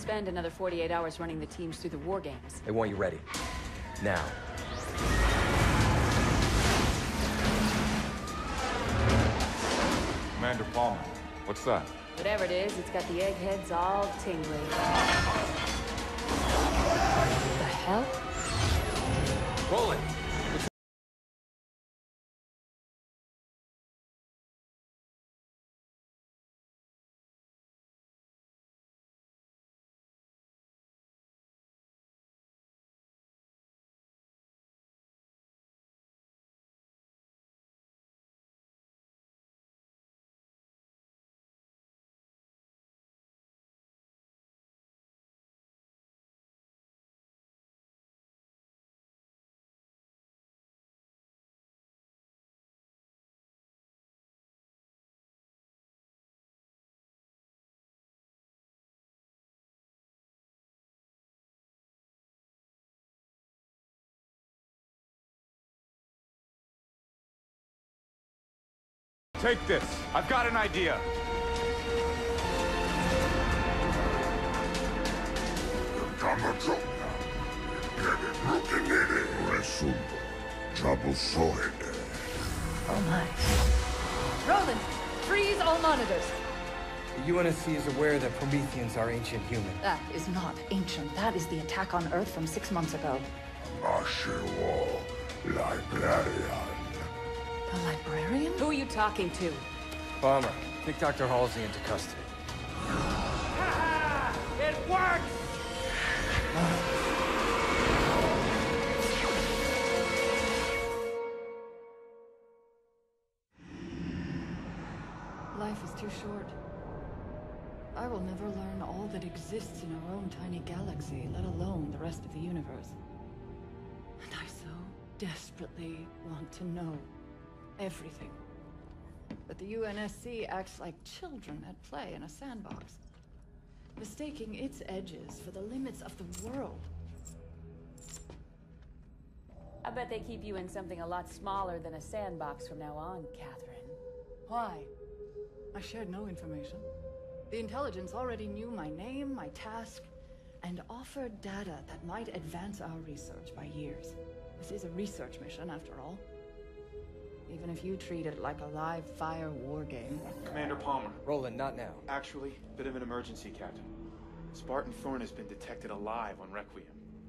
spend another 48 hours running the teams through the war games. They want you ready. Now. Commander Palmer, what's that? Whatever it is, it's got the eggheads all tingly. What the hell? Roll it! Take this. I've got an idea. Oh my. Roland, freeze all monitors. The UNSC is aware that Prometheans are ancient human. That is not ancient. That is the attack on Earth from 6 months ago. The librarian? Who are you talking to? Palmer, take Dr. Halsey into custody. It works! Life is too short. I will never learn all that exists in our own tiny galaxy, let alone the rest of the universe. And I so desperately want to know everything. But the UNSC acts like children at play in a sandbox, mistaking its edges for the limits of the world. I bet they keep you in something a lot smaller than a sandbox from now on, Catherine. Why? I shared no information. The intelligence already knew my name, my task, and offered data that might advance our research by years. This is a research mission, after all. Even if you treat it like a live-fire war game. Commander Palmer. Roland, not now. Actually, bit of an emergency, Captain. Spartan Thorn has been detected alive on Requiem.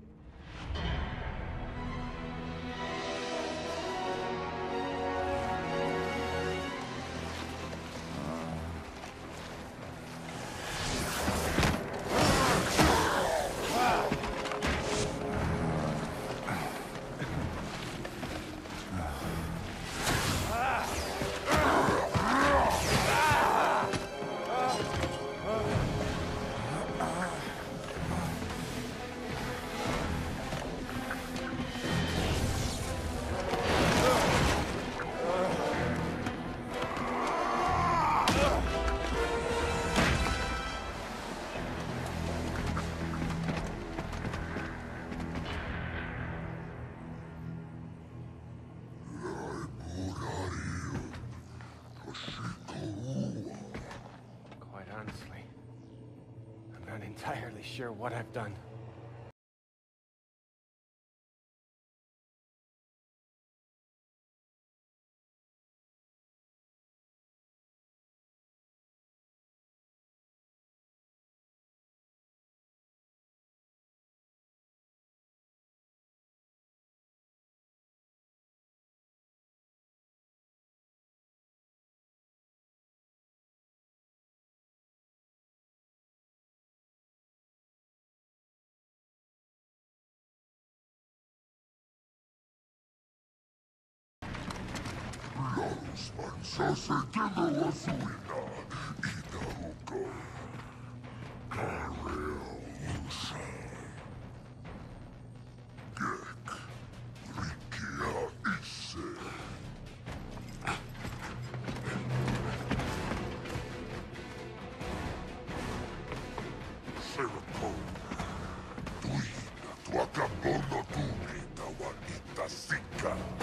Quite honestly, I'm not entirely sure what I've done. Tuakabono tumi tawa itasika.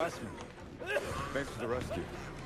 Thanks for the rescue.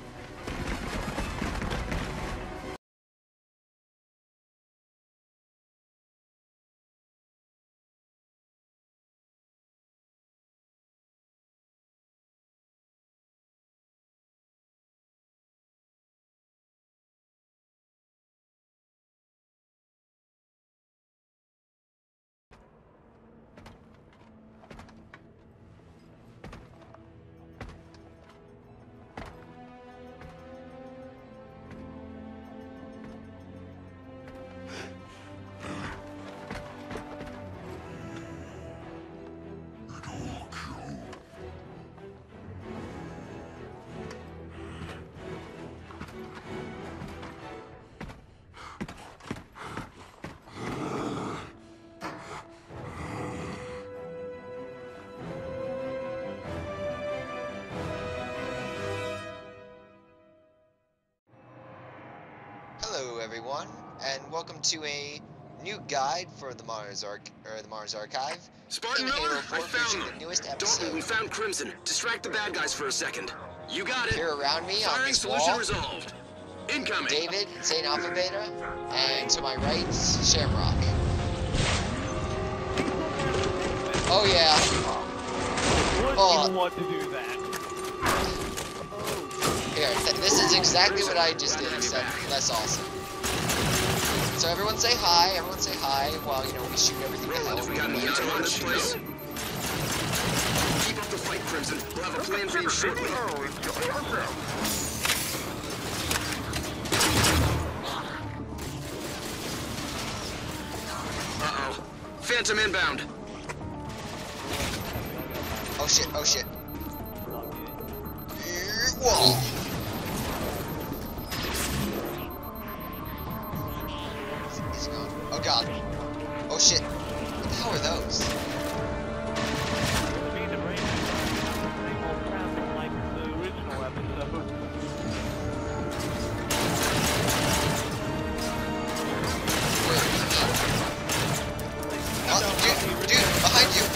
Hello everyone, and welcome to a new guide for the Mars Archive. Spartan in Halo Miller, 4 I found featuring them. the newest Dalton, episode. we found Crimson. Distract the bad guys for a second. You got it. Here around me on Firing this solution wall, resolved. Incoming. David, St. Alpha Beta, and to my right, Shamrock. Oh yeah. Wouldn't even want to do that. Here, this is exactly what I just did, except less awesome. So everyone say hi, while, you know, we shoot everything to hell. Have we got any intel on this place? Keep up the fight, Crimson. We'll have a plan for you shortly. Uh-oh. Phantom inbound. Oh shit, oh shit. Whoa! He's gone. Oh god. Oh shit. What the hell are those? Oh, dude, behind you!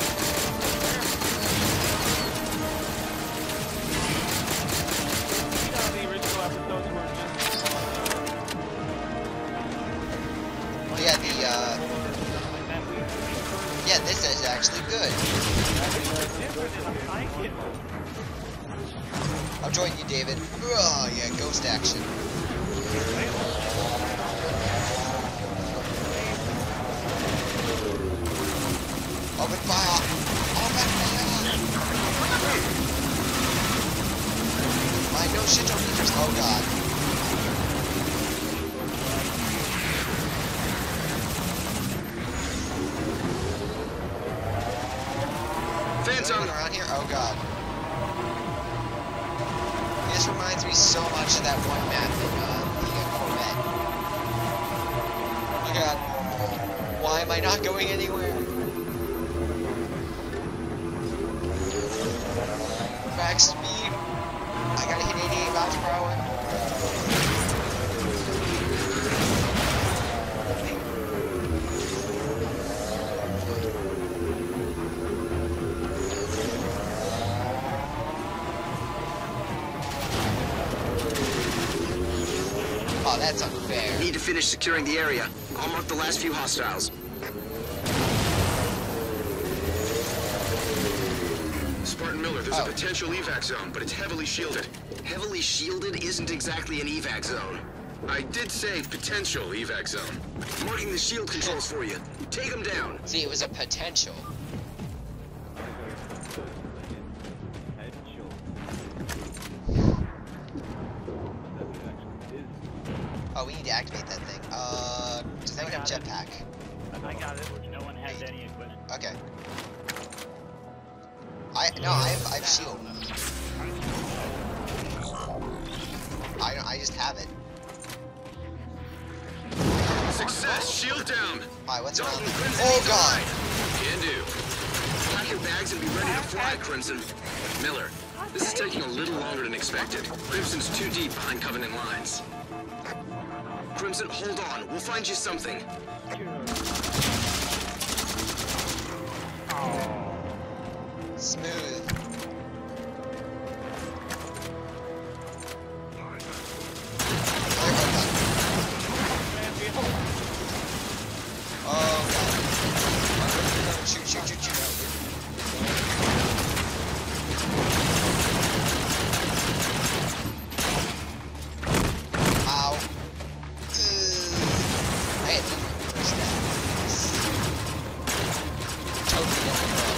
Yeah, this is actually good. I'll join you, David. Oh, yeah, ghost action. Open fire! Open fire! My no shit on meters. Oh, God. Phantom around here? Oh god. This reminds me so much of that one map in the Corvette. Oh god. Why am I not going anywhere? Max speed. I gotta hit 88 miles per hour. Oh, that's unfair. Need to finish securing the area. I'll mark the last few hostiles. Spartan Miller, there's a potential evac zone, but it's heavily shielded. Heavily shielded isn't exactly an evac zone. I did say potential evac zone. Marking the shield controls for you. Take them down. See, it was a potential. Oh, we need to activate that thing. Does anyone have jetpack? I got it. No one has any equipment. Okay. I've shield. I just have it. Success! Shield down! Alright, what's around Dalton, there? Crimson Oh needs a god! ride. Can do. Pack your bags and be ready to fly, Crimson. Miller, this is taking a little longer than expected. Crimson's too deep behind Covenant lines. Crimson, hold on. We'll find you something. Smooth. Shoot, shoot, shoot, shoot. Ow. I had to first down. Totally different road.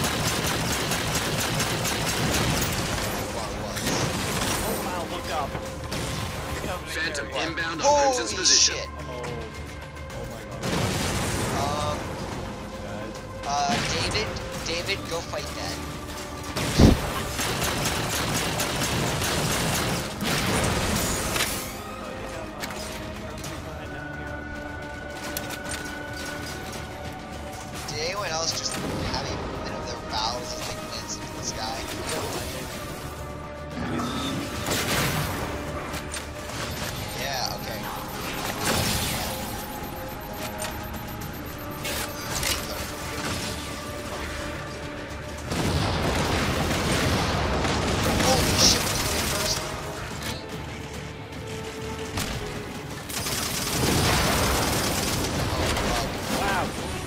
Oh wow, look up. Phantom inbound on Holy Crimson's position. shit. David, go fight that. Did anyone else just have a bit of their bowels as they glance into the sky? Yeah, okay. Holy shit, we go in first. Wow.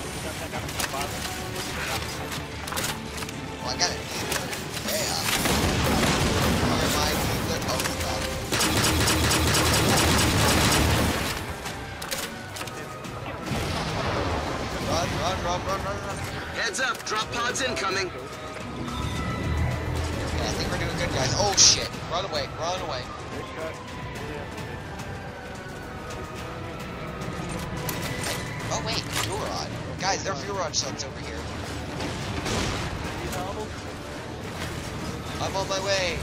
Well, I got it. Yeah. Where am I? Good. Oh, God. Run. Heads up, drop pods incoming. Yeah, I think we're doing good, guys. Oh, shit. Run away. Oh, wait. Fuel rod. Guys, there are fuel rod shells over here. I'm on my way.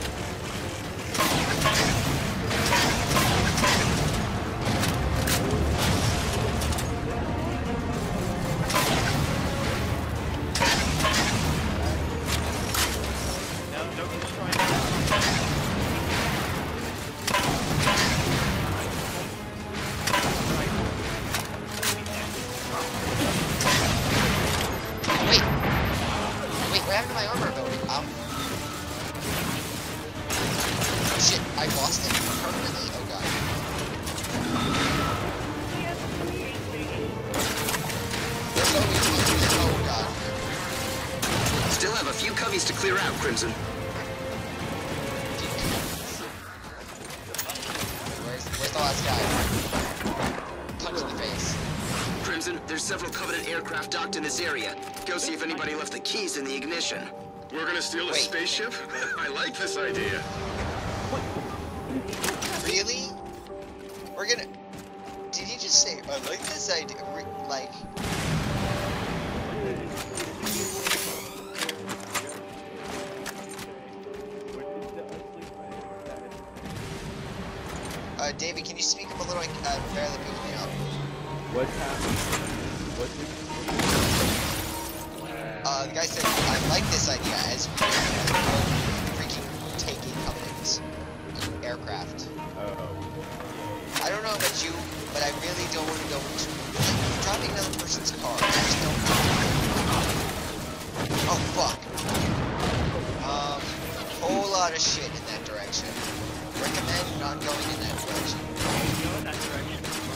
Wait, what happened to my armor ability? Ow. Shit, I lost it permanently. Oh god. There's always one. Oh god. Still have a few coveys to clear out, Crimson. Where's the last guy? Punch in the face. Crimson, there's several Covenant aircraft docked in this area. Go see if anybody left the keys in the ignition. We're gonna steal a Wait. spaceship? I like this idea. Really? We're gonna... Did he just say, I like this idea? Like... David, can you speak up a little? Barely picking me up. What's happening? The guy said, I like this idea as freaking taking Covenant aircraft. I don't know about you, but I really don't want to go into driving another person's car. I just don't know. Oh, fuck. Whole lot of shit in that direction. Recommend not going in that direction. Go in that direction.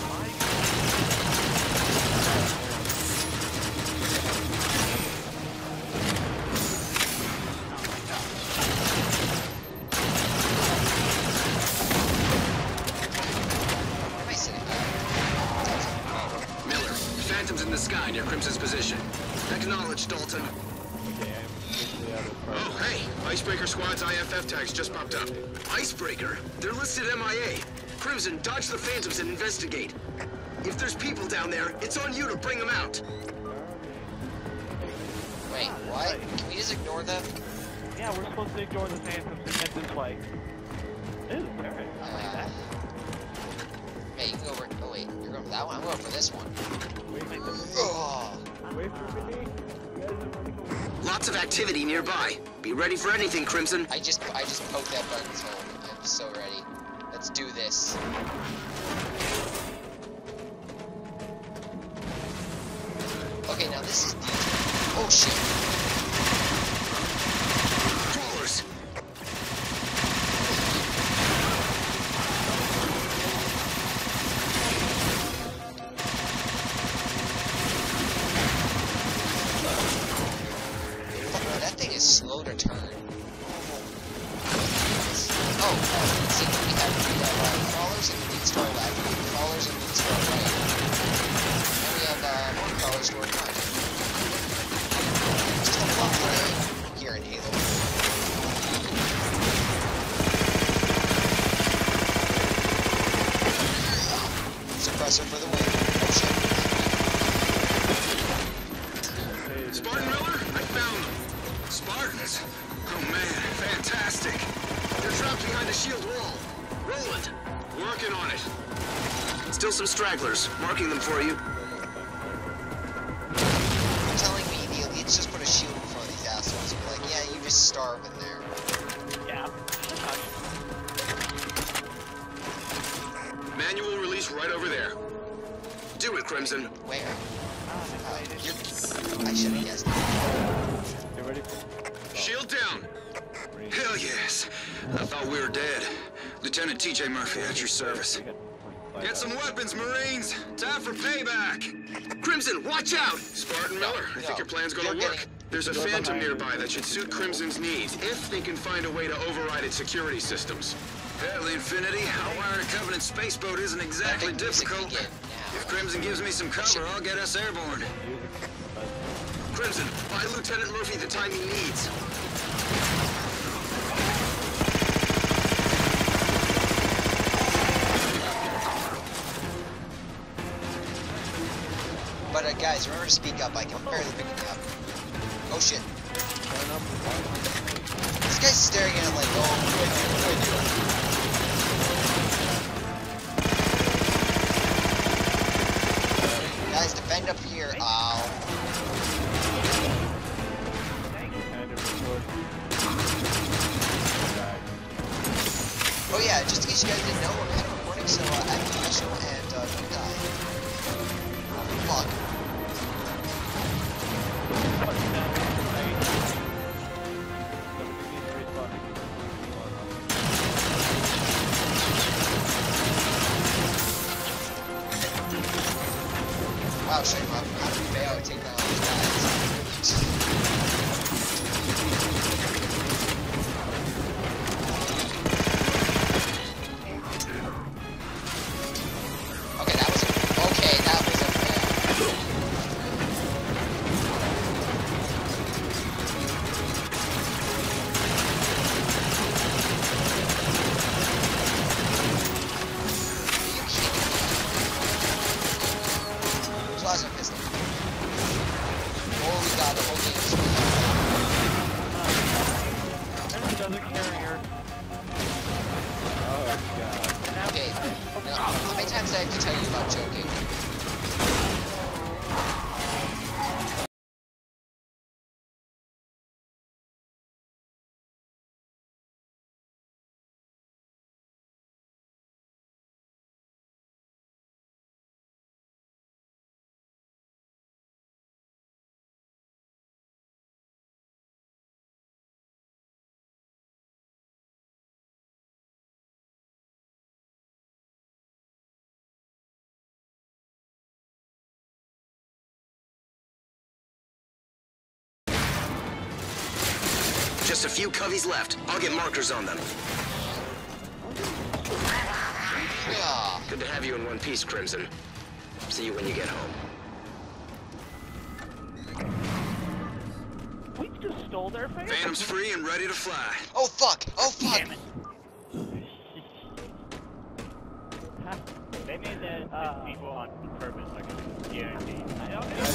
Where am I sitting? Miller, Phantom's in the sky near Crimson's position. Acknowledge, Dalton. Oh, hey! Icebreaker Squad's IFF tags just popped up. Icebreaker? They're listed MIA. Crimson, dodge the Phantoms and investigate. If there's people down there, it's on you to bring them out. Wait, what? Can we just ignore them? Yeah, we're supposed to ignore the Phantoms and head this way. Ooh, perfect. I like that. Hey, you can go over... Oh, wait. You're going for that one? I'm going for this one. Oh. Wait for me. Lots of activity nearby. Be ready for anything, Crimson. I just poked that button's hole. I'm so ready. Let's do this. Okay, now this is deep. Oh shit. Crawlers. slow to turn. Oh, let's see. We have crawlers and leads to our left. Crawlers and leads to our right. And we have more crawlers to our front. Just a lot here in Halo. Suppressor for the win. Oh shit. Spartan Miller, I found them. Spartans? Oh man, fantastic. They're trapped behind the shield wall. Roland, working on it. Still some stragglers. Marking them for you. You're telling me the elites just put a shield in front of these assholes and be like, yeah, you just starve in there. Yeah. Manual release right over there. Do it, Crimson. Where? I should have guessed. Get ready. Shield down. Hell yes. I thought we were dead. Lieutenant T.J. Murphy at your service. Get some weapons, Marines. Time for payback. Crimson, watch out! Spartan Miller, I think your plan's gonna work. There's a Phantom nearby that should suit Crimson's needs, if they can find a way to override its security systems. Hell, the Infinity, outwiring a Covenant spaceboat isn't exactly difficult. If Crimson gives me some cover, I'll get us airborne. Crimson, buy Lieutenant Murphy the time he needs. But guys, remember to speak up. I can barely pick it up. Oh shit. This guy's staring at it like, oh, what do I do? Guys, defend up here. Ow. Oh yeah, just in case you guys didn't know, we're kind of recording, so act professional and don't die. Fuck. Wow, shame I would fail to take down all these guys. Okay, that was a fail. Plasma pistol. Holy god, the whole game is Another carrier. Oh god. okay. Now, how many times do I have to tell you about joking? Just a few coveys left. I'll get markers on them. Yeah. Good to have you in one piece, Crimson. See you when you get home. We just stole their face. Phantom's free and ready to fly. Oh fuck! Oh fuck! Damn it. They made that people on purpose, like a guarantee. I don't know.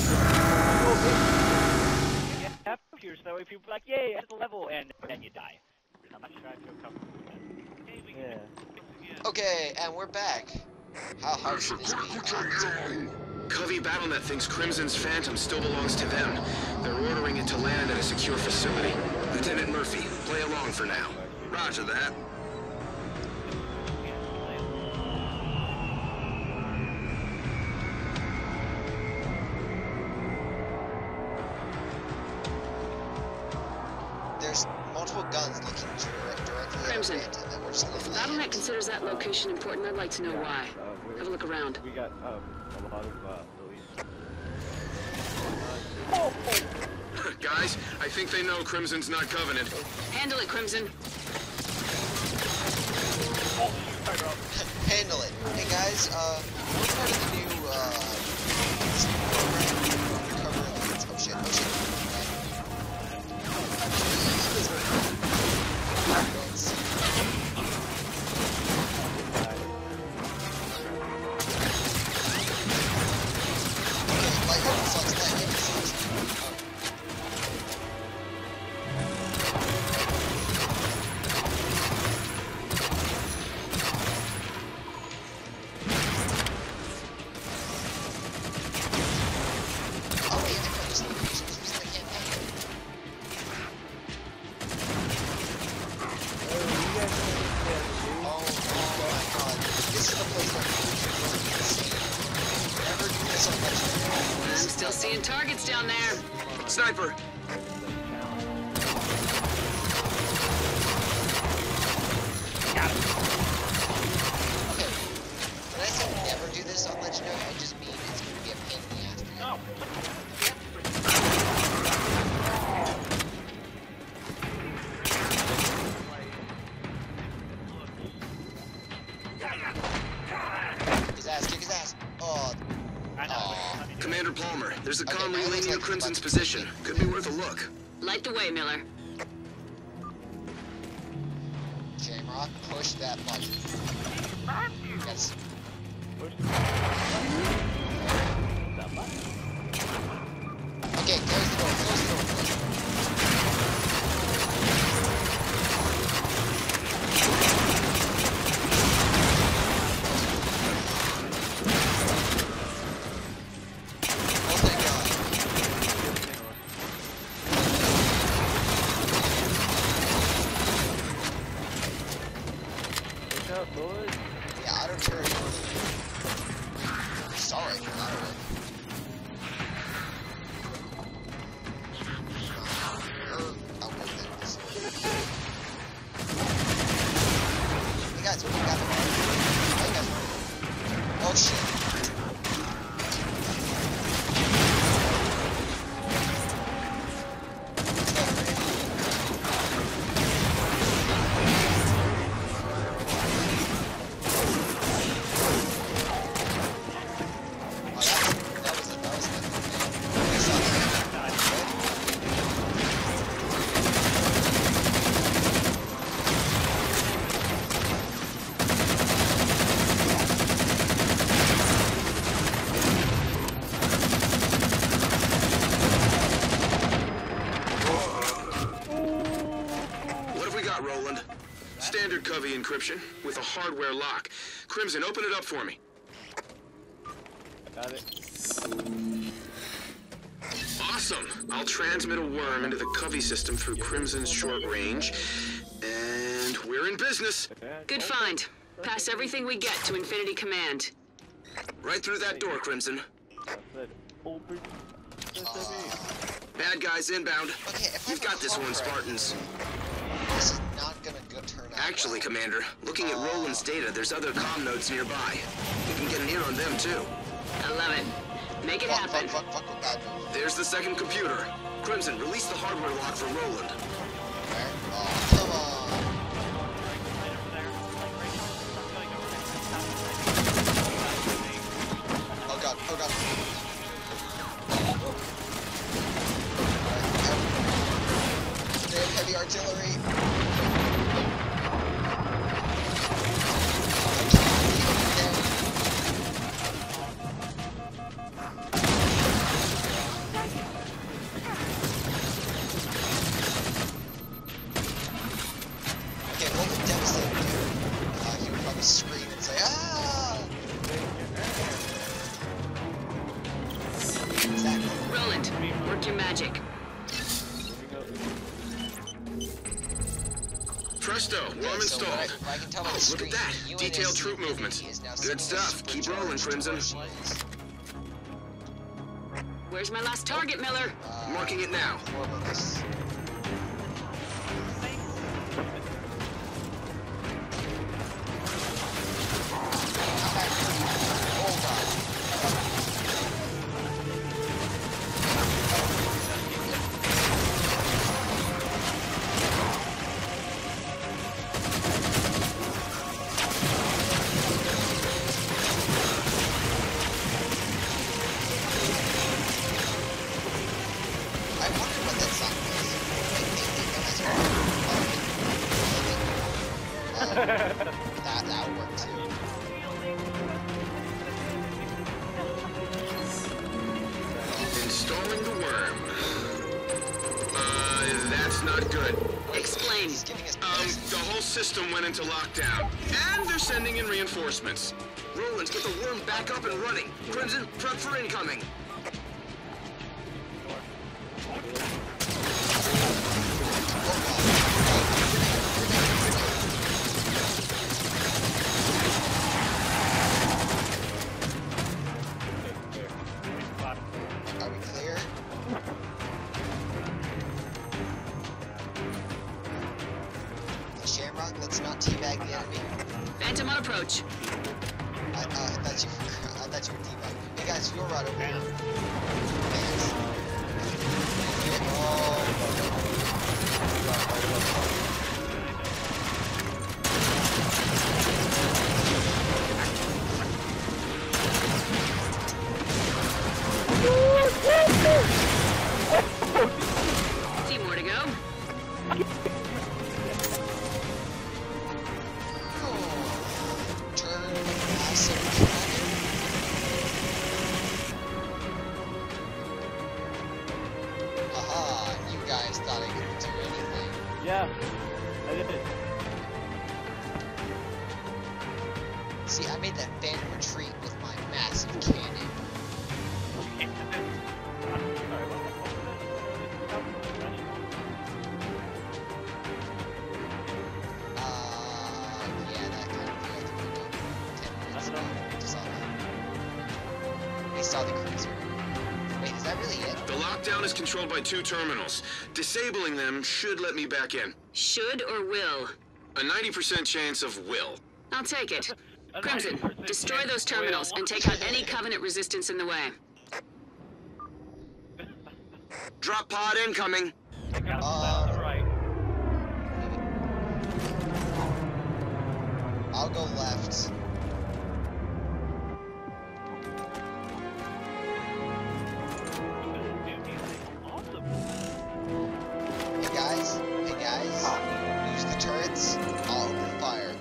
Here, so if you're like, yay, at the level, and then you die. I'm not sure I feel comfortable with that. Yeah. Okay, and we're back. How hard should this be? Covey Battlenet thinks Crimson's Phantom still belongs to them. They're ordering it to land at a secure facility. Lieutenant Murphy, play along for now. Roger that. There's multiple guns looking directly at Crimson. Phantom that we're still If the Battlenet considers that location important, I'd like to know why. Have a look around. We got a lot of Guys, I think they know Crimson's not Covenant. Handle it, Crimson. Handle it. Hey guys, what part of the new, program recover oh shit. I'm still seeing targets down there. Sniper! Got him. Okay. When I say never do this on Legendary, I just mean it's gonna be a pain in the ass to do. No. Kick his ass. Oh. I know. Commander Palmer, there's a Okay, comm now it relaying looks near like Crimson's it's about to position. Could be worth a look. Light the way, Miller. Shamrock, push that button. Yes. Okay, close the door, close the door. Oh thank God. What's up, boys? Yeah, auto turret. Sorry, auto. Hey guys, what do you got? Hey guys. Oh shit. Roland. Standard Covey encryption with a hardware lock. Crimson, open it up for me. Got it. Awesome. I'll transmit a worm into the Covey system through Crimson's short range. And we're in business. Good find. Pass everything we get to Infinity Command. Right through that door, Crimson. Open. Bad guys inbound. Okay, if You've got this one, Spartans. This is not gonna go turn out. Actually, Commander, looking at Roland's data, there's other comm nodes nearby. We can get an ear on them, too. I love it. Make it happen. Fuck, bad move. There's the second computer. Crimson, release the hardware lock for Roland. Where? Oh, come on. Oh god, oh god. They have heavy artillery. Okay, what would Devastate do? He would probably scream and say, ah! Exactly. Roland, work your magic. Presto, worm So installed. what I can tell by the Look screen, at that. Detailed troop movements. Good stuff. Keep rolling, Crimson. Where's my last target, Miller? Marking it now. plane? He's giving us The whole system went into lockdown. And they're sending in reinforcements. Roland, get the worm back up and running. Crimson, prep for incoming. Are we clear? Shamrock, let's not teabag the enemy. Phantom on approach. I thought you were teabagging. Hey guys, fuel rod over here. Thanks. Few more to go. Turn massive cannon. Haha, you guys thought I couldn't do anything. Yeah, I did it. See, I made that phantom retreat with my massive cannon. Yeah, that kind of thing. I think we did 10 minutes ago. Just saw that. We saw the cruiser. Wait, is that really it? The lockdown is controlled by 2 terminals. Disabling them should let me back in. Should or will? A 90% chance of will. I'll take it. Crimson, destroy those terminals and take out any Covenant resistance in the way. Drop pod incoming. Right. I'll go left. Hey guys, use the turrets. I'll open fire.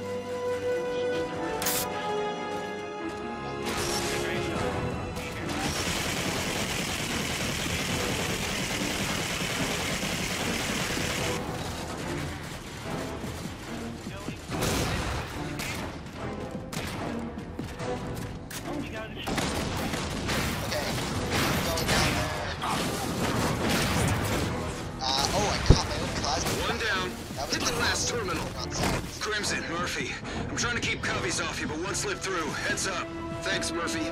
Crimson, Murphy. I'm trying to keep coveys off you, but one slipped through. Heads up. Thanks, Murphy.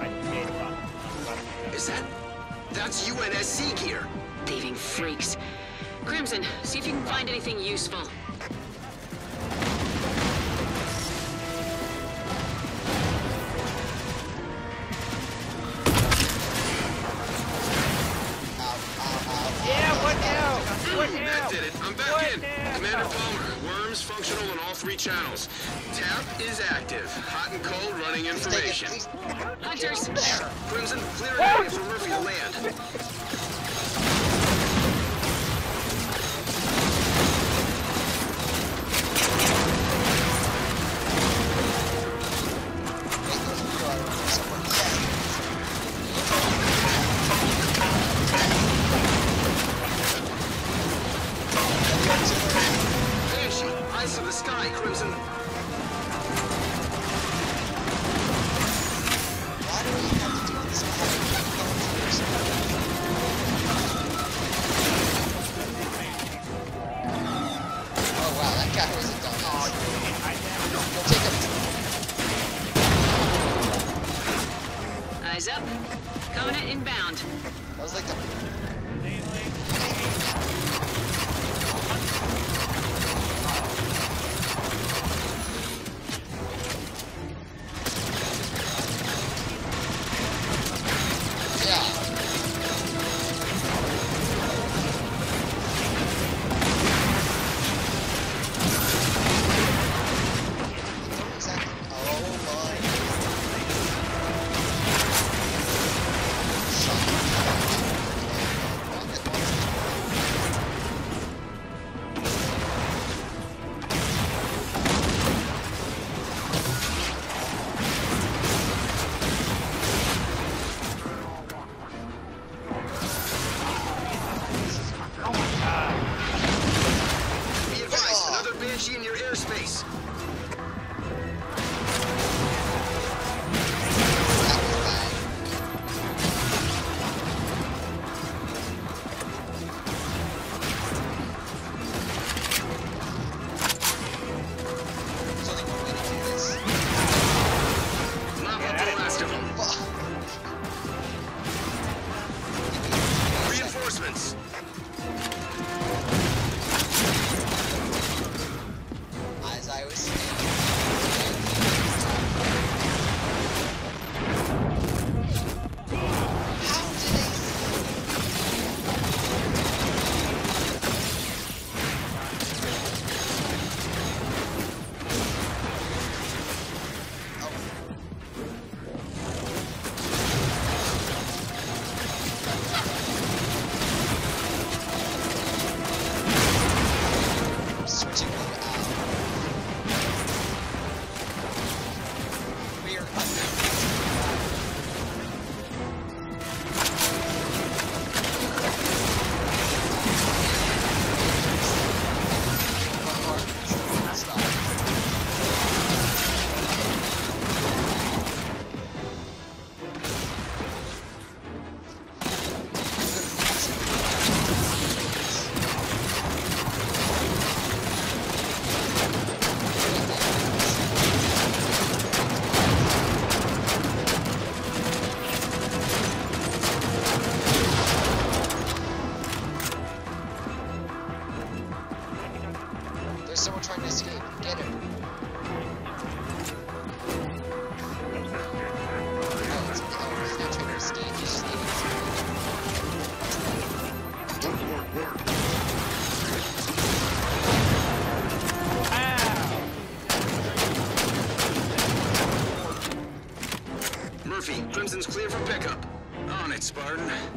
Is that's UNSC gear? Thieving freaks. Crimson, see if you can find anything useful. That did it. I'm back in. Commander Palmer, worms functional on all 3 channels. Tap is active. Hot and cold running information. Hunters! Crimson, clear an area for Murphy to land. Eyes of the sky, Crimson. Why do we have to do this?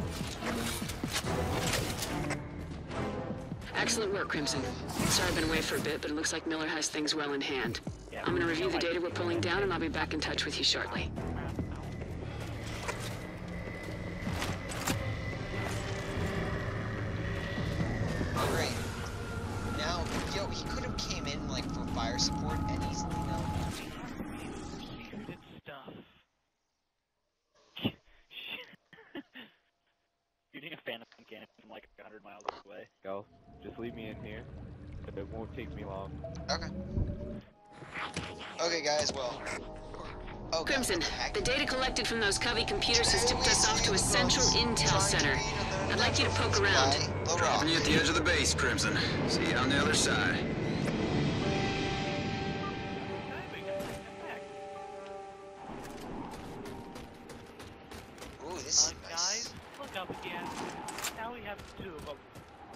Excellent work, Crimson. Sorry I've been away for a bit, but it looks like Miller has things well in hand. I'm gonna review the data we're pulling down, and I'll be back in touch with you shortly. Great. Now, yo, he could have came in, like, for fire support and easily, Secret stuff. Shooting a phantom cannon from like 100 miles away. Go. Just leave me in here. It won't take me long. Okay. Okay, guys, well... Oh, Crimson, the data collected from those Covey computers has tipped us off to a central intel center. I'd like you to poke around. Dropping you at the edge of the base, Crimson. See you on the other side. Ooh, this is nice. Guys, look up again. Now we have 2 of them.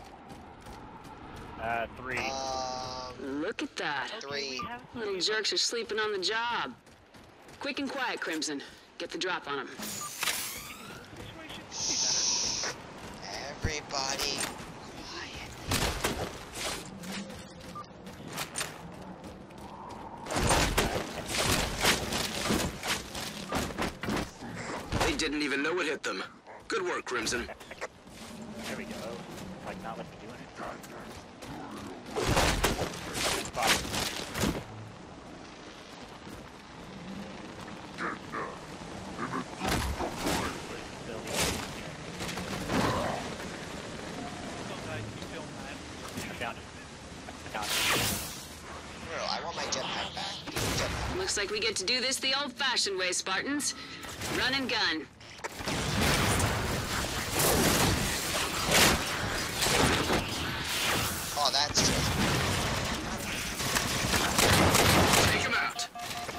3. Look at that. 3. Little jerks are sleeping on the job. Quick and quiet, Crimson. Get the drop on them. Everybody, They didn't even know it hit them. Good work, Crimson. There we go. Like not letting me do anything. I want my jetpack back. Looks like we get to do this the old-fashioned way, Spartans. Run and gun. Oh, that's true. Take him out.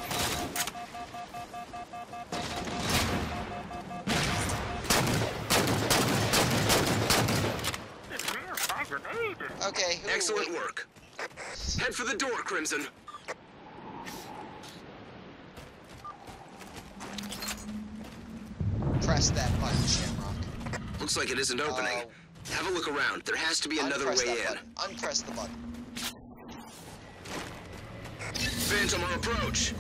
Okay, excellent work. Head for the door, Crimson. Press that button, Shamrock. Looks like it isn't opening. Have a look around. There has to be another way in. Unpress the button. Phantom on approach.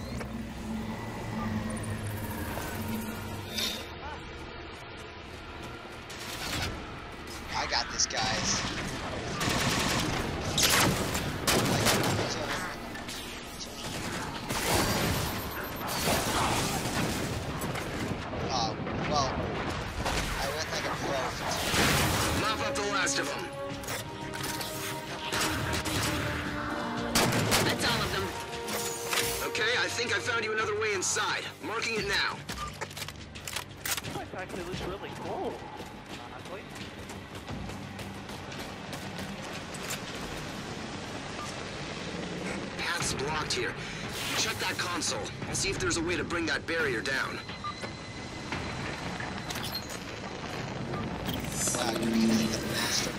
I got this, guys. Well, I went like a pro. Mop up the last of them. That's all of them. Okay, I think I found you another way inside. Marking it now. This actually looks really cool. Honestly. Path's blocked here. Check that console. I'll see if there's a way to bring that barrier down. Wow, you're gonna hit the master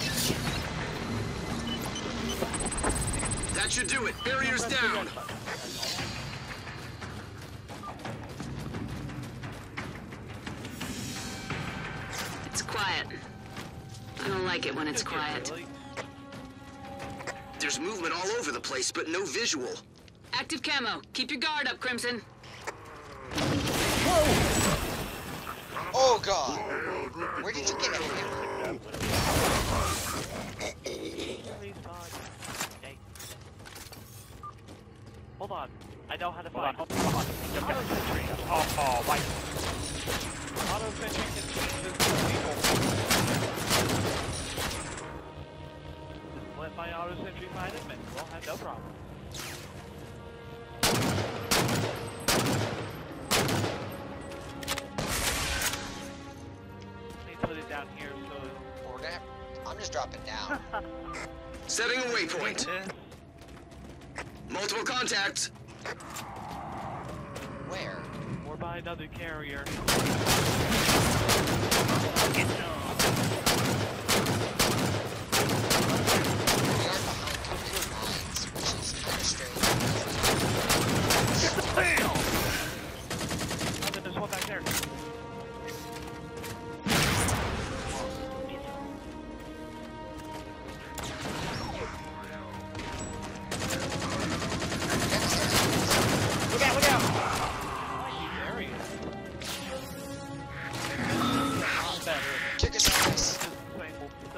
button. That should do it. Barrier's down. It's quiet. I don't like it when it's quiet. There's movement all over the place, but no visual. Active camo. Keep your guard up, Crimson. Oh, God. Where did you get him? Hold on. I know how to find. Hold on. Auto sentry. Oh, my. Auto sentry can change this people. Just let my auto sentry find him and we'll have no problem. They put it down here so. I'm just dropping down. Setting a waypoint. Multiple contacts. Where? Or by another carrier. We are behind covenant lines, which is kind of strange. Oh, there's one back there.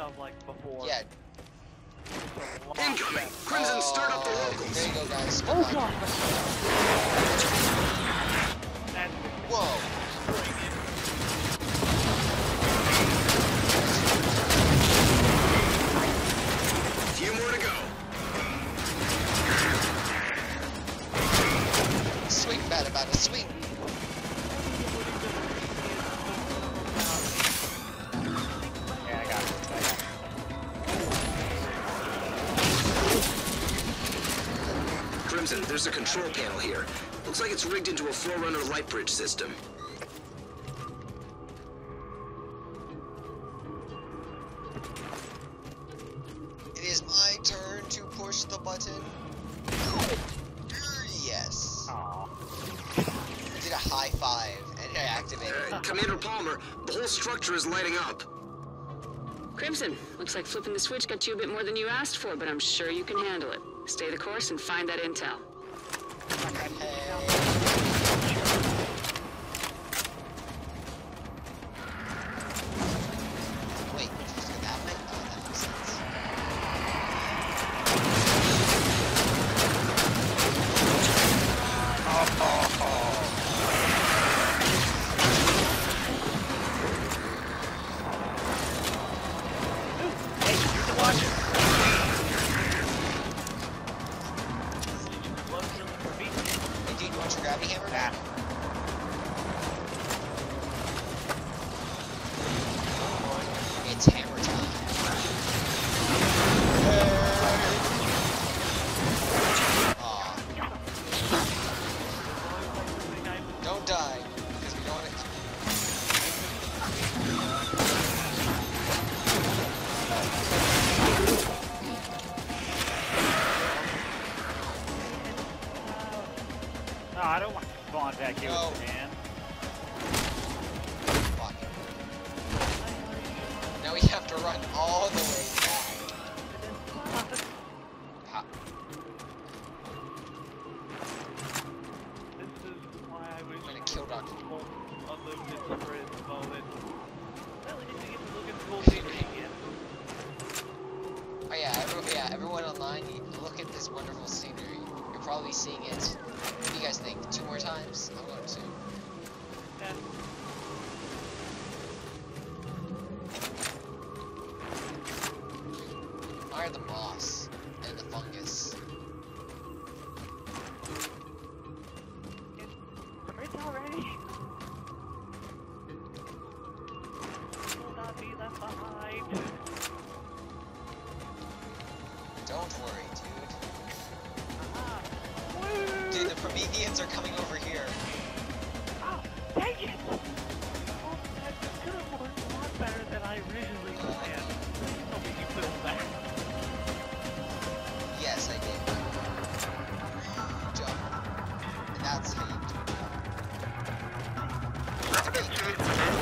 stuff like before. Yeah. Incoming! Crimson, start up the locals! There you go, guys. Oh god! Whoa! Few more to go. Swing, bad about a swing. Yeah, I got it. Crimson, there's a control panel here. Looks like it's rigged into a Forerunner light bridge system. It is my turn to push the button. Yes. Aww. I did a high five and I activated it. Commander Palmer, the whole structure is lighting up. Crimson, looks like flipping the switch got you a bit more than you asked for, but I'm sure you can handle it. Stay the course and find that intel. Wait, just go that way? Oh, that makes sense. Hey, you can watch it. Hey, dude, you want your gravity hammer back? It's hammer time. Aw. Don't die, because we don't want to... No, I don't want to spawn back here No. with the man. Fuck. Now we have to run all the way back. Ha. This is why I wish I'm gonna kill Dr. unlimited spread moment. Really need to get to look at the cool scenery again. Oh yeah, everyone online, you look at this wonderful scenery. You're probably seeing it. What do you guys think? 2 more times? I'm going to. Yeah. Admire the moss and the fungus. It's already. Will not be left behind. Don't worry, dude. Ah. Dude, the Prometheans are coming over here. Oh, dang it! Oh, that could have worked a lot better than I originally planned. Please tell me you put it back. Yes, I did. Jump. And that's how you do it.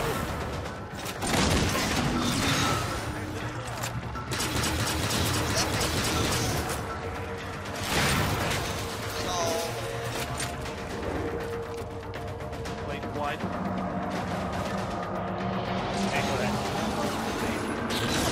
Wait, what? Okay, go ahead.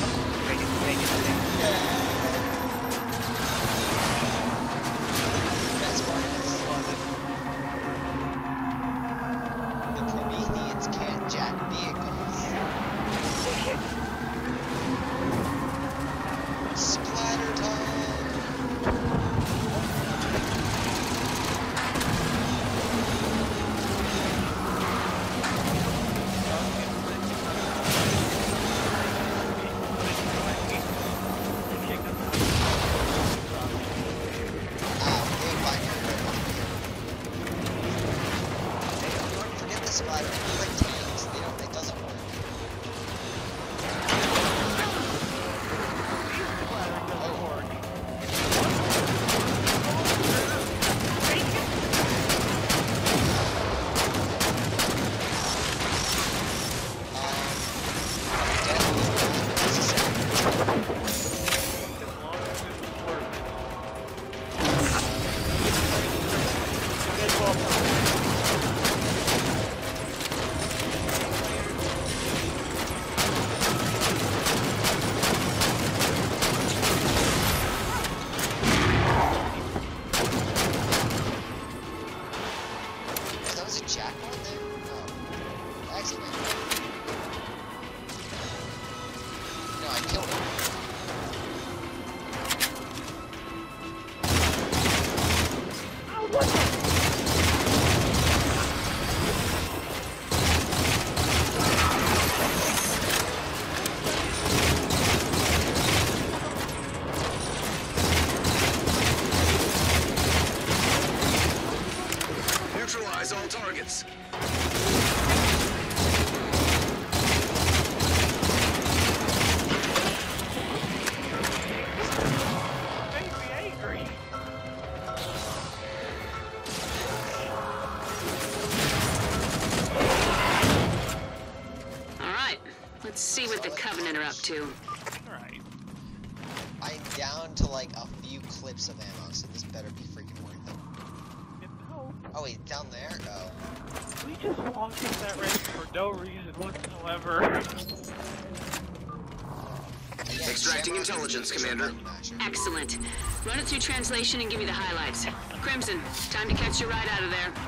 I killed him. Neutralize all targets. Let's see what the Covenant are up to. Alright. I'm down to like a few clips of ammo, so this better be freaking worth it. Oh, wait, down there? Oh. We just walked in that range for no reason whatsoever. Extracting intelligence, Commander. Excellent. Run it through translation and give me the highlights. Crimson, time to catch your ride out of there.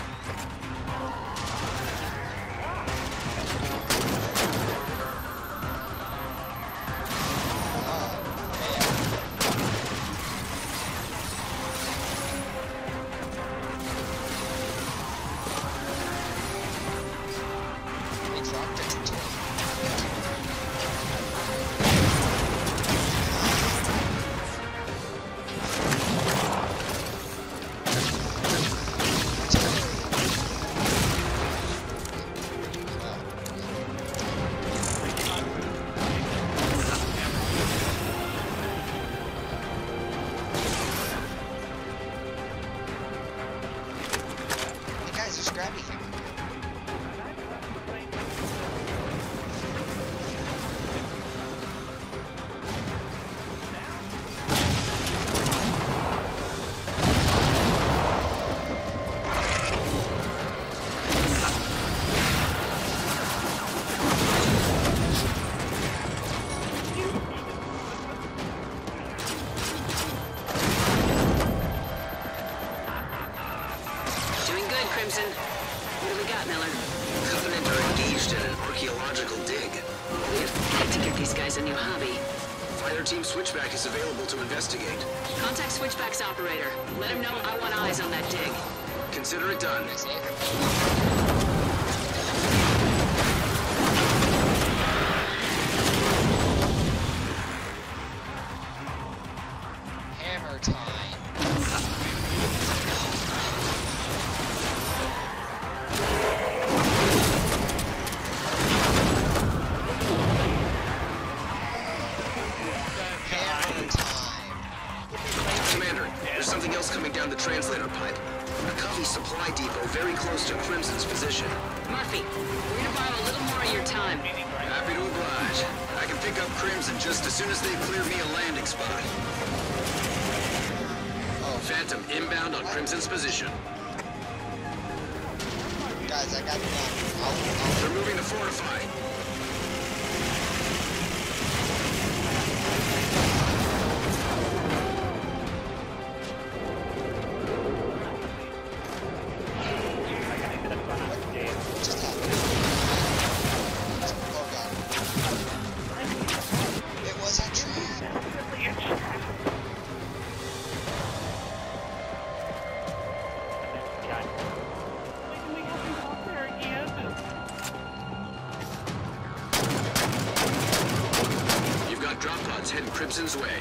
What do we got, Miller? Covenant are engaged in an archaeological dig. We've got to get these guys a new hobby. Fire Team Switchback is available to investigate. Contact Switchback's operator. Let him know I want eyes on that dig. Consider it done. Hammer time. Commander, there's something else coming down the translator pipe. A Covey supply depot very close to Crimson's position. Murphy, we're gonna borrow a little more of your time. Happy to oblige. I can pick up Crimson just as soon as they clear me a landing spot. Phantom inbound on Crimson's position. Guys, I got They're moving to fortify. Drop pods heading Crimson's way.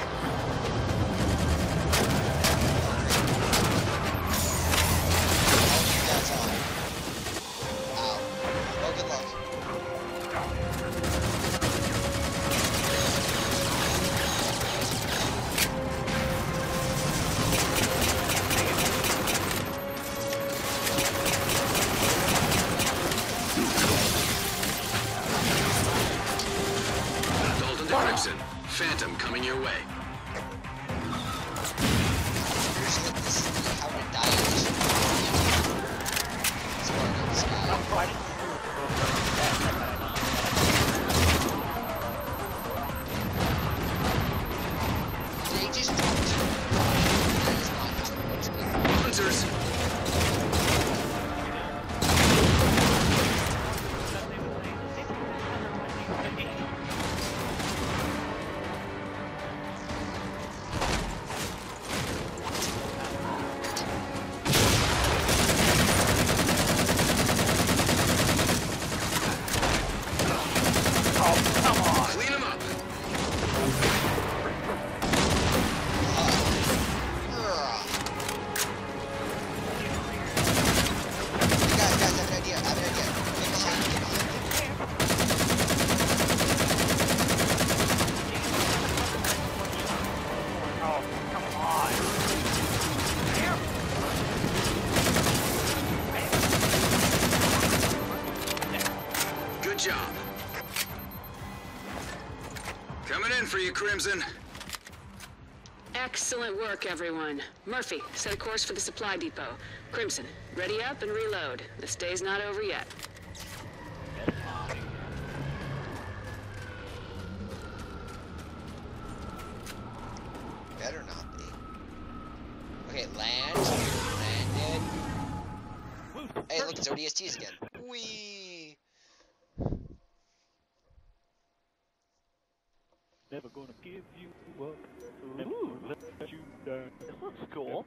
Crimson, Phantom coming your way. Hunters. Coming in for you, Crimson. Excellent work, everyone. Murphy, set a course for the supply depot. Crimson, ready up and reload. This day's not over yet. Better not be. Okay, land. Landed. Hey, look, it's ODSTs again. Whee! Never gonna give you up. Never let you down. This looks cool.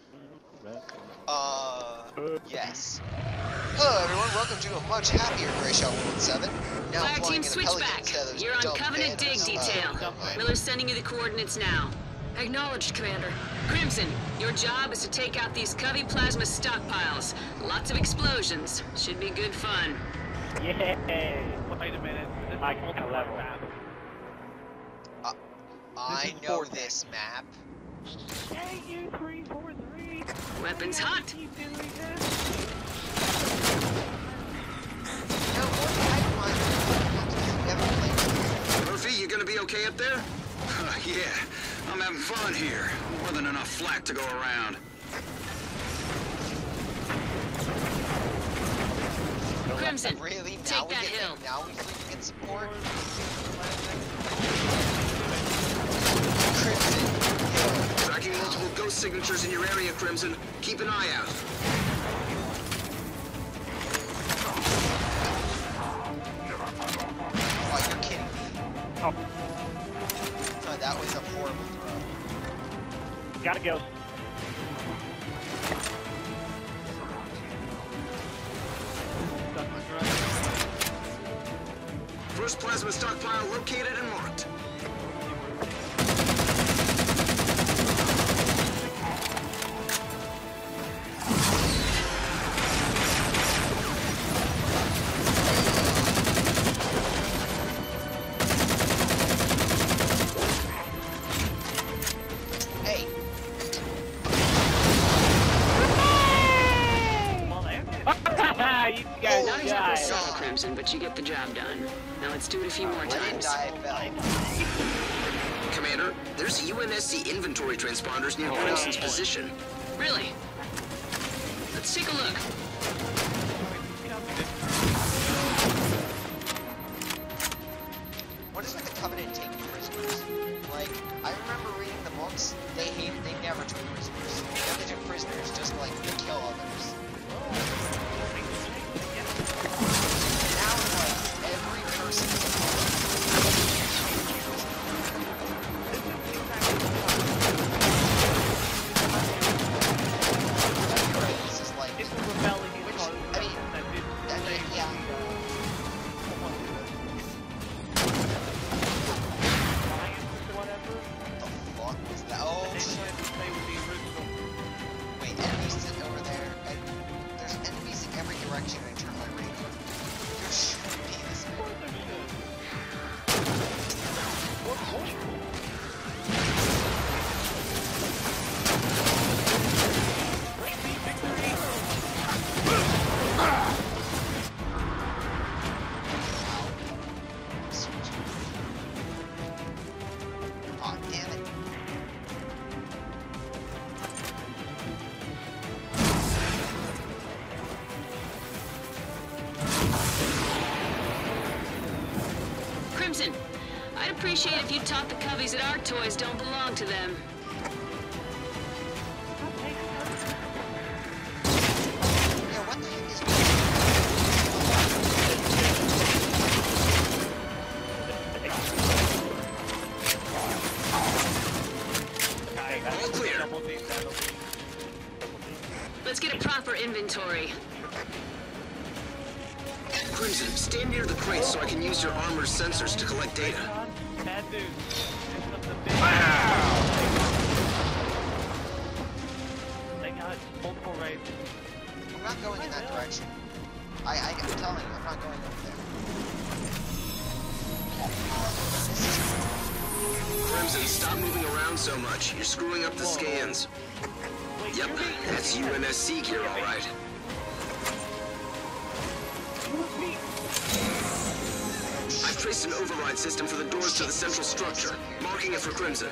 Yes. Hello, everyone. Welcome to a much happier Gray Shell 117. Now Fire flying team, in a switch Pelican back. instead of those You're on dumb Covenant dig phantoms. detail. Never mind. Miller's sending you the coordinates now. Acknowledged, Commander. Crimson, your job is to take out these Covey plasma stockpiles. Lots of explosions. Should be good fun. Yay! Wait a minute. This is a level. I know this map. AU-343. Weapons hot. Murphy, you gonna be okay up there? Yeah, I'm having fun here. More than enough flak to go around. Crimson, really? take that hill. Now we can get support. Crimson, Tracking multiple ghost signatures in your area, Crimson. Keep an eye out. Oh, you're kidding me. Oh. No, that was a horrible throw. Got a ghost. First plasma stockpile located and marked. Hey. You guys Not exactly died. solid, Crimson, but you get the job done. Now let's do it a few more I didn't times. die, I fell. Commander, there's UNSC inventory transponders near Crimson's position. Really? Let's take a look. What is with the Covenant taking prisoners? Like, I remember reading the books, they never took prisoners. They never took prisoners, just like to kill others. Now it's like every person is a this is like, It's a rebellion. which, I mean, yeah. What was that? Oh, shit. Wait, enemies sit over there. There's enemies in every direction I turn my radio. There shouldn't be this many. Aw, damn it. Crimson, I'd appreciate if you taught the Coveys that our toys don't belong to them. Yeah, what the heck is All clear. Let's get a proper inventory. Crimson, stand near the crates so I can use your armor's sensors to collect data. Bad news. They got multiple raids. I'm not going in that direction. I'm telling you, I'm not going over there. Crimson, stop moving around so much. You're screwing up the scans. Yep, that's UNSC gear, all right. I've traced an override system for the doors to the central structure, marking it for Crimson.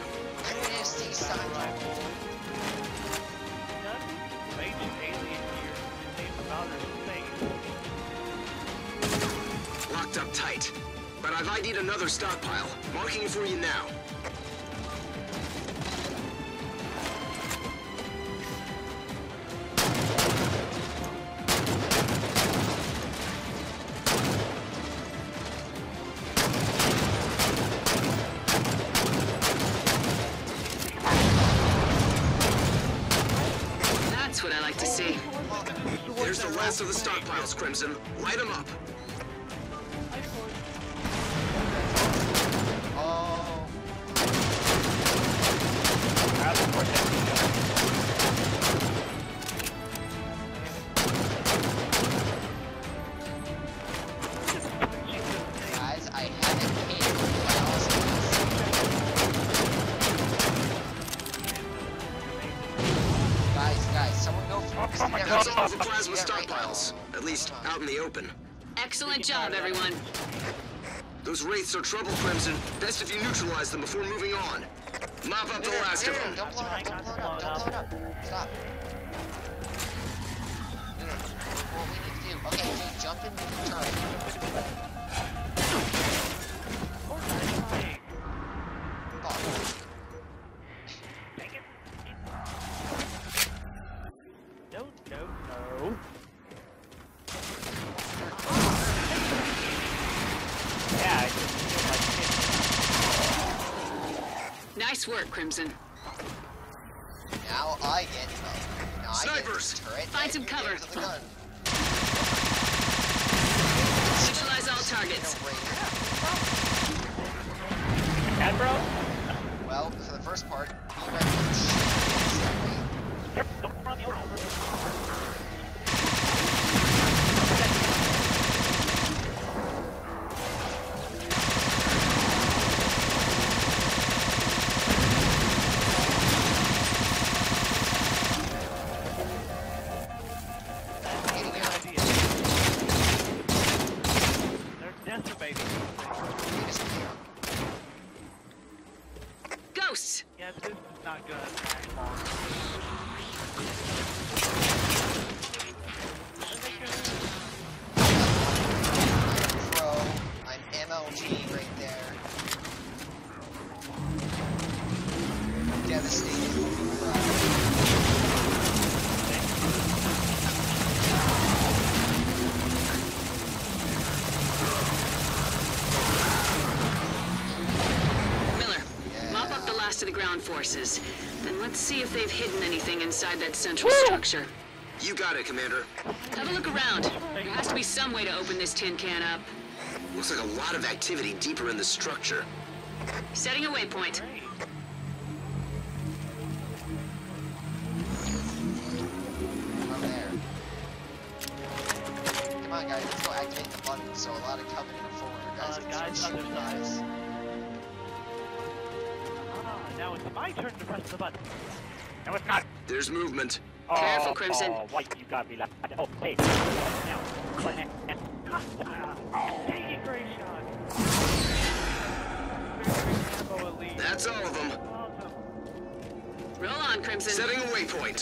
Locked up tight. But I've ID'd another stockpile, marking it for you now. That's what I like to see. There's the last of the stockpiles, Crimson. Light them up. Plasma stockpiles, at least out in the open. Excellent job, everyone. Those wraiths are trouble, Crimson. Best if you neutralize them before moving on. Mop up the last of them. Don't blow it up, don't blow it up, don't blow it up. Stop. What we need to do. Okay, dude, jump in the turret. Nice work, Crimson. Now I get snipers. Turret. Find some cover. Neutralize all targets. Admiral? Well, for the first part, be ready to shoot. Ghosts! Yeah, this is not gonna last long. Pro, I'm MLG right there. Devastated. To the ground forces. Then let's see if they've hidden anything inside that central structure. You got it, Commander. Have a look around. There has to be some way to open this tin can up. Looks like a lot of activity deeper in the structure. Setting a waypoint. Over there. Come on, guys, let's go activate the button so a lot of Covenant and forward guys can shoot you guys. Now it's my turn to press the button. No, it's not. There's movement. Careful, Crimson. Oh, white, you got me left. Oh, hey. Now, take it, great shot. That's all of them. Awesome. Roll on, Crimson. Setting a waypoint.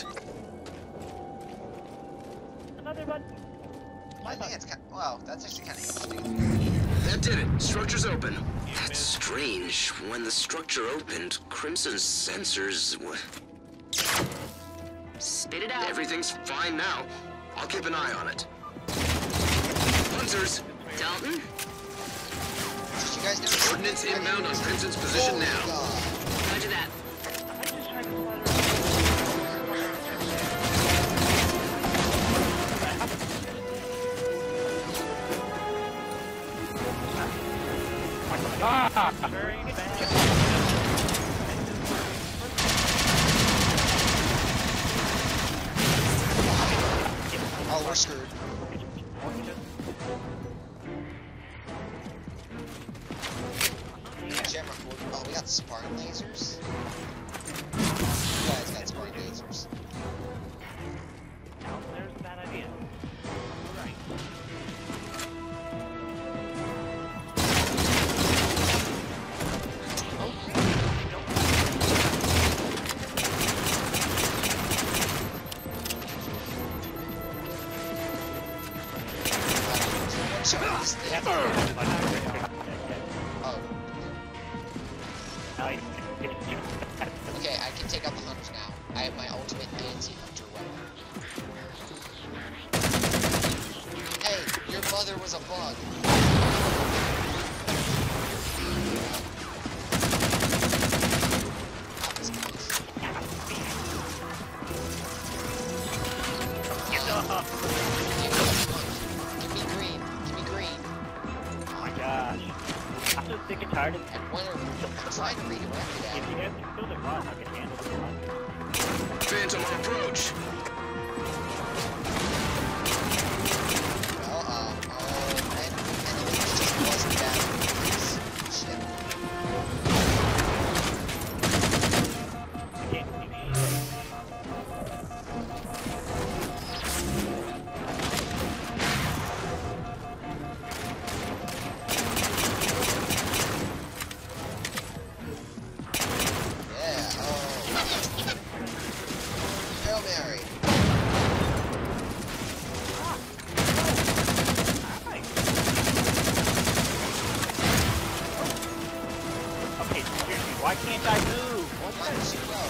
Another button. I think it's kind of, well, that's actually kind of interesting. That did it. Structure's open. That's strange. When the structure opened, Crimson's sensors... Spit it out. Everything's fine now. I'll keep an eye on it. Hunters! Dalton? Did you guys notice? Ordnance inbound on Crimson's position now. Roger that. I just tried to slide very bad. Oh, we're screwed. Oh, we got Spartan lasers? You guys got Spartan lasers. Now there's a bad idea. Alright. Okay, I can take out the hunters now. I have my ultimate anti-hunter weapon. Hey, your mother was a bug. Give me green. Give me green. Oh my gosh. I'm so sick and tired of And when I'm trying to redirect it if you guys can kill the run, I can handle the run. Phantom on approach. Well, and it just wasn't that shit. I can't see me. Yeah, Hail Mary. Okay, seriously, why can't I move? What Why the did you go?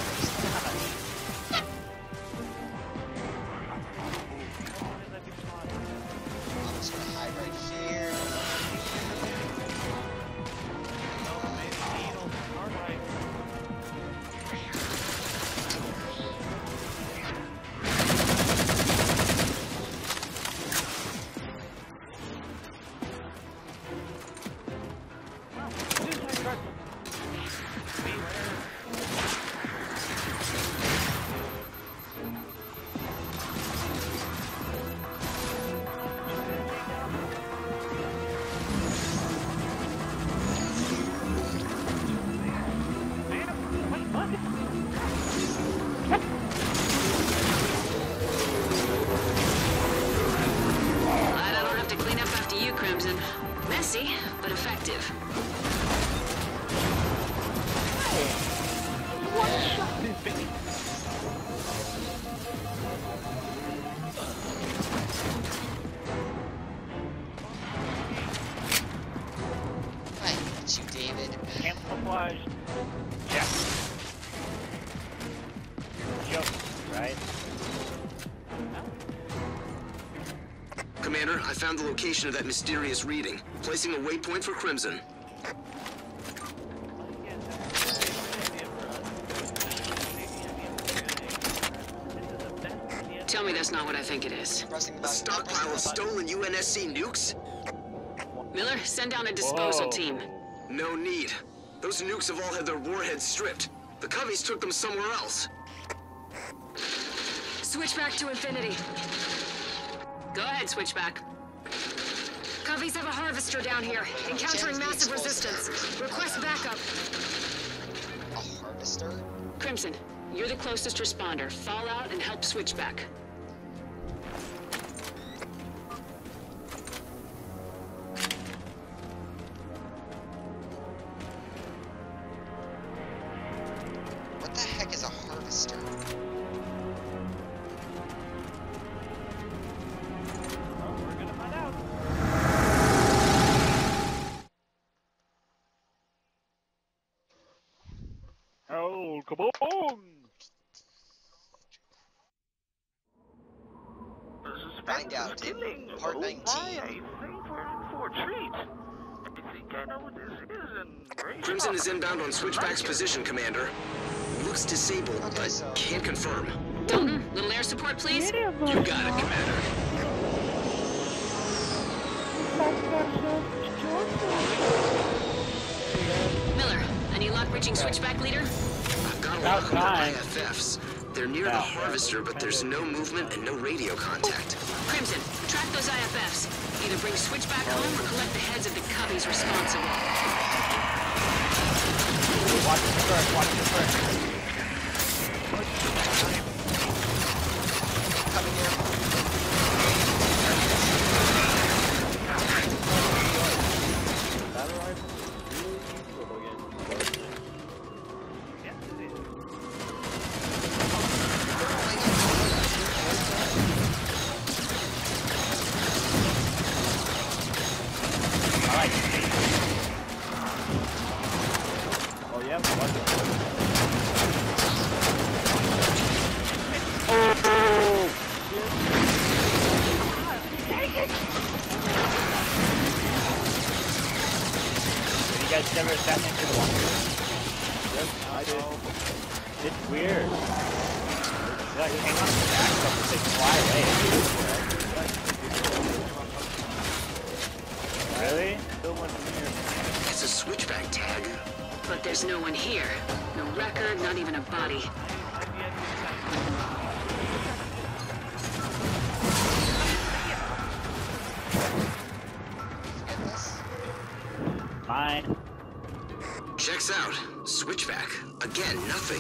I'm just gonna hide right here. Glad I don't have to clean up after you, Crimson. Messy, but effective. I hate you, David. Camouflaged. Yeah. Joke, right? Commander, I found the location of that mysterious reading. Placing a waypoint for Crimson. Tell me that's not what I think it is. Pressing the A button. stockpile of stolen UNSC nukes? Miller, send down a disposal Whoa. team. No need. Those nukes have all had their warheads stripped. The Coveys took them somewhere else. Switchback to Infinity. Go ahead, Switchback. Coveys have a harvester down here, encountering massive resistance. Request backup. A harvester? Crimson, you're the closest responder. Fall out and help Switchback. What the heck is a harvester? We're gonna find out. Oh, come on! Find out in part 19. Crimson is inbound on Switchback's position, Commander. Looks disabled, Okay, but so- can't confirm. Dalton, little air support, please. You got it, Commander. Miller, any luck reaching Switchback leader? I've got a About lock on their time. IFFs. They're near the About harvester, but there's no movement and no radio contact. Crimson, track those IFFs. Either bring Switchback home or collect the heads of the Coveys responsible. Watch the first, watch the first. Coming here. Battle rifle is really useful against Yes, it is. Oh yep. Wonderful. Oh! Have you guys ever sat into the water? Yes, I did. It's weird. It's like hang on to the back so they fly away. Really? Still one here. It's a switchback tag. But there's no one here. No record, not even a body. Mine. Checks out. Switchback. Again, nothing.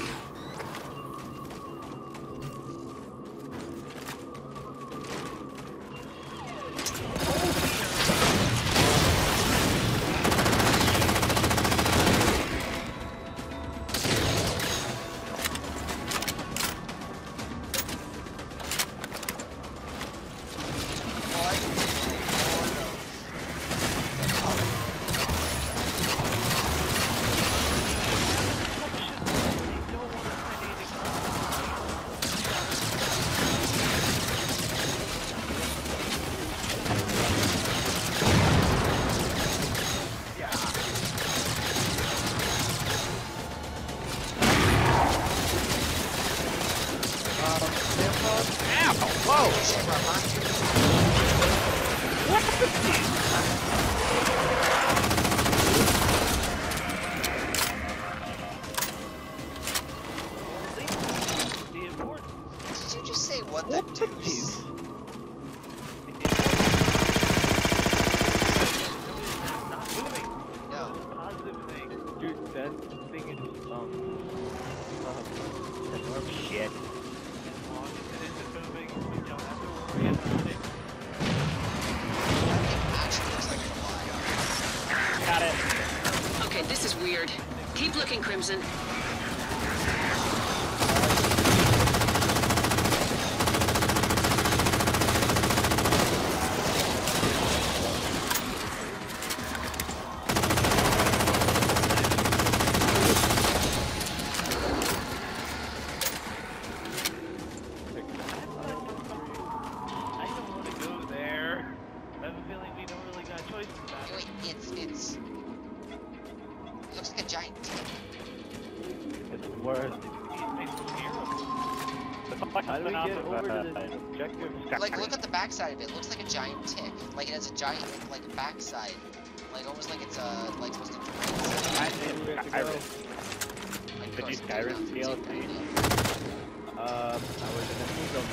Keep looking, Crimson. How do we get over to the objective? Like, look at the backside of it. It looks like a giant tick. Like, it has a giant, like, backside. Like, almost like it's, like, supposed to drain. Like, the new Skyrim DLC? I was in a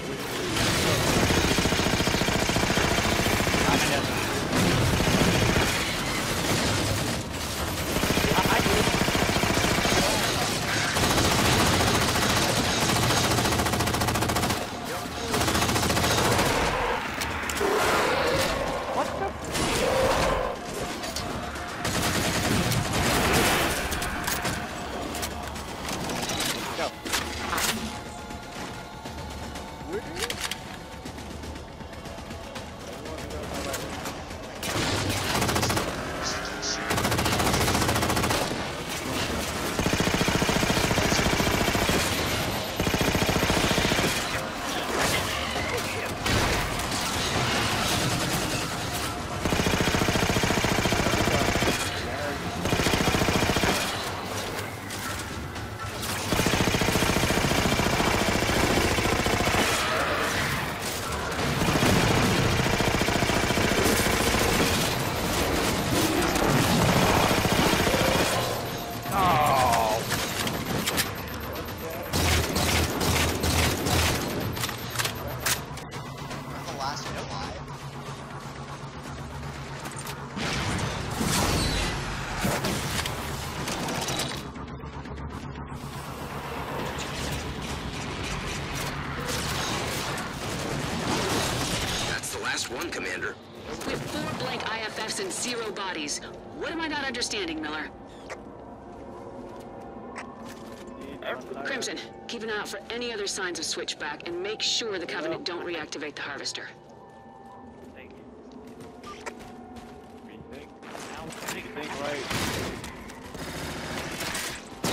One, Commander. We have 4 blank IFFs and 0 bodies. What am I not understanding, Miller? Crimson, keep an eye out for any other signs of switchback and make sure the Covenant don't reactivate the Harvester. Think right.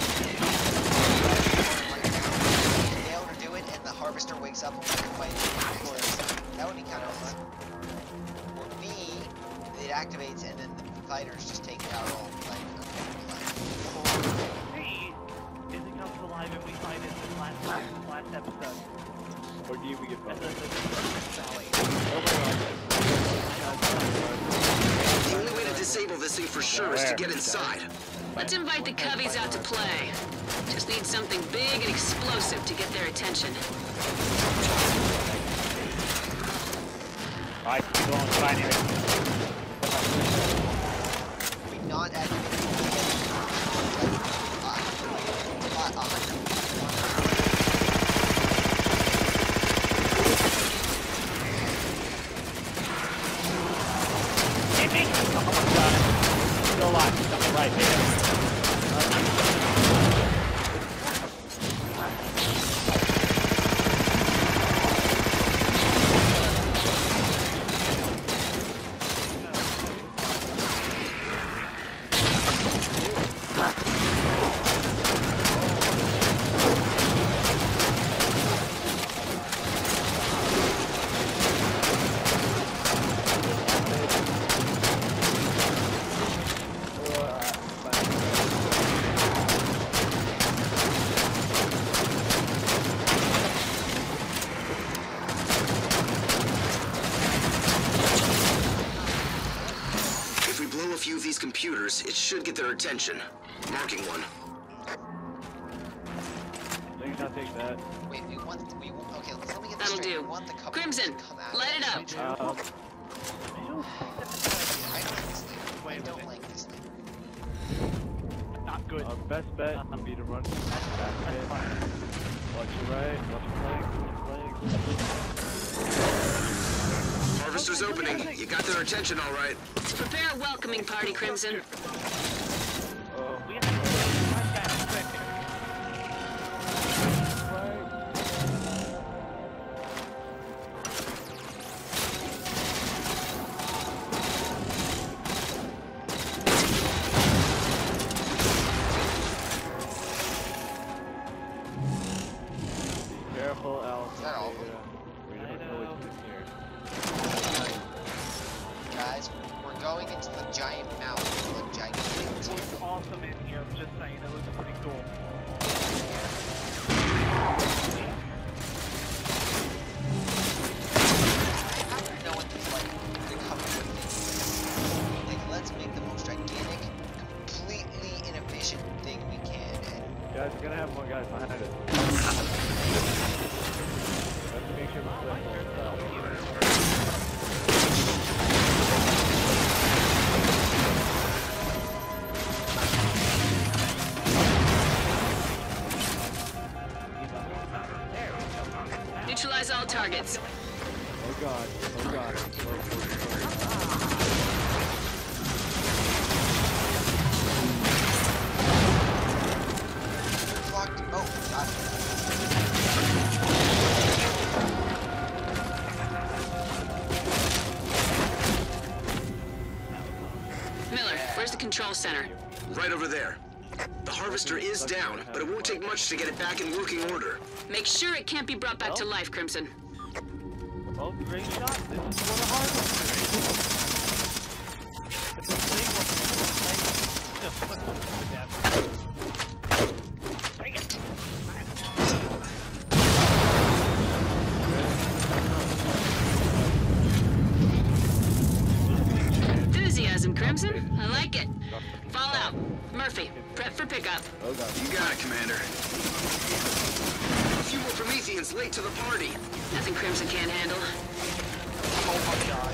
The only way to disable this thing for sure is to get inside. Let's invite the Coveys out to play. Just need something big and explosive to get their attention. Alright, keep going, finding it. We not activated. Hit me! Oh my god. Still alive. Something right there. Computers, it should get their attention. Marking one. Please not take that. Wait, okay, let me get this That'll straight. do. We want the Coveys Crimson, to come out. light it up. I don't like this thing. Not good. Our best bet would be to run back in. Watch your right, watch your flank. Harvester's opening. You got their attention all right. Prepare a welcoming party, Crimson. We have to find that quick. Careful, Alex. Is that all? We don't know what's in here. Guys, we're going into the giant mountain. The gigantic. It looks awesome in here, I'm just saying, it looks pretty cool. I don't know what this like the cover would be. Like, let's make the most gigantic, completely inefficient thing we can. And Guys, we're gonna have more guys behind us. Let's make sure we split more stuff. Neutralize all targets. Oh god, oh god. fucked. Oh, God. Miller, where's the control center? Right over there. The harvester is down, but it won't take much to get it back in working order. Make sure it can't be brought back to life, Crimson. Oh, great shot. This is for the harvester. Take it. Enthusiasm, Crimson. I like it. Fallout. Murphy, prep for pickup. Oh god. You got it, Commander. A few more Prometheans late to the party. Nothing Crimson can't handle. Oh my god.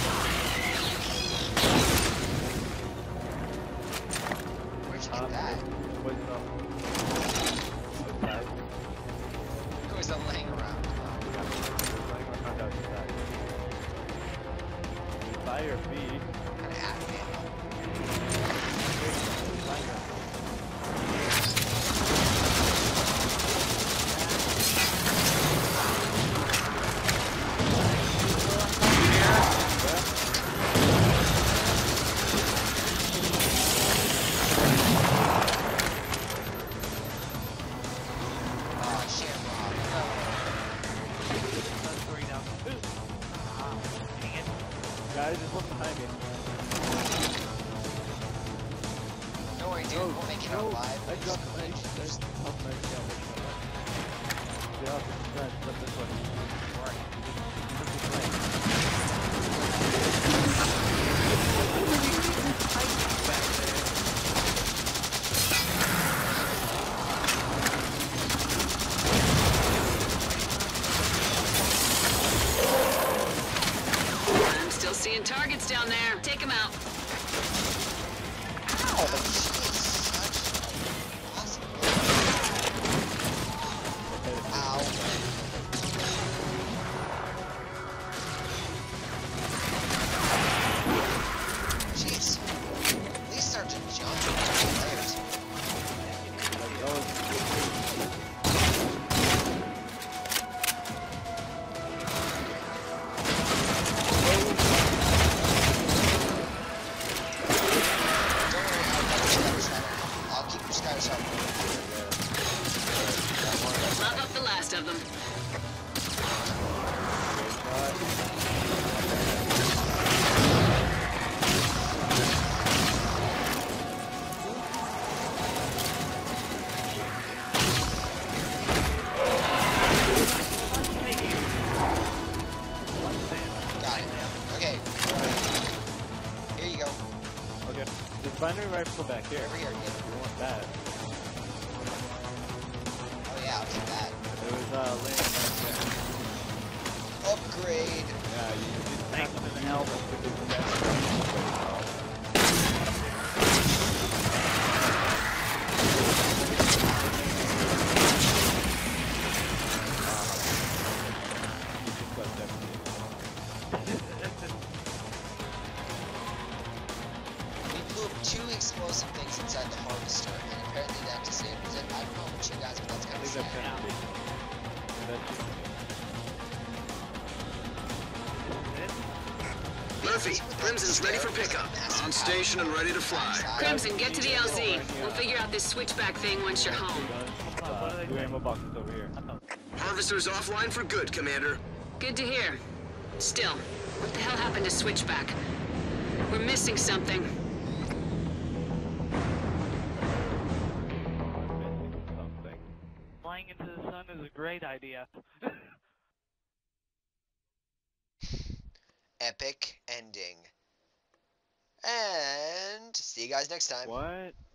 Where'd you get that? What's up? Outside. It was laying around. Fire B. Kind of active. Oh, shit, Rob. Guys, just look behind me. Don't worry, dude. We'll make it out alive. I dropped the knife. There's a tough knife. Yeah, Yeah, step this way. Alright. I'm still seeing targets down there. Take them out. Ow! Jeez, such Ow. Jeez. At least start to jump into players. I'll keep your sky sharp. Love up the last of them. Got it. Okay. Here you go. Okay. There's binary rifle back here. Over here. Yeah. You want that. Oh yeah, I'll take that. It was laying right there. Upgrade. Yeah, you just tap them in the elbow to do that. We blew up 2 explosive things inside the harvester, and apparently that disables it. I don't know about you guys, but that's kind I of think that's sad. kind of big. Murphy, Crimson's ready for pickup. On station and ready to fly. Crimson, get to the LZ. We'll figure out this switchback thing once you're home. Two ammo boxes over here. Harvester's offline for good, Commander. Good to hear. Still, what the hell happened to switchback? We're missing something. Something. Flying into the sun is a great idea. Epic ending. And see you guys next time. What?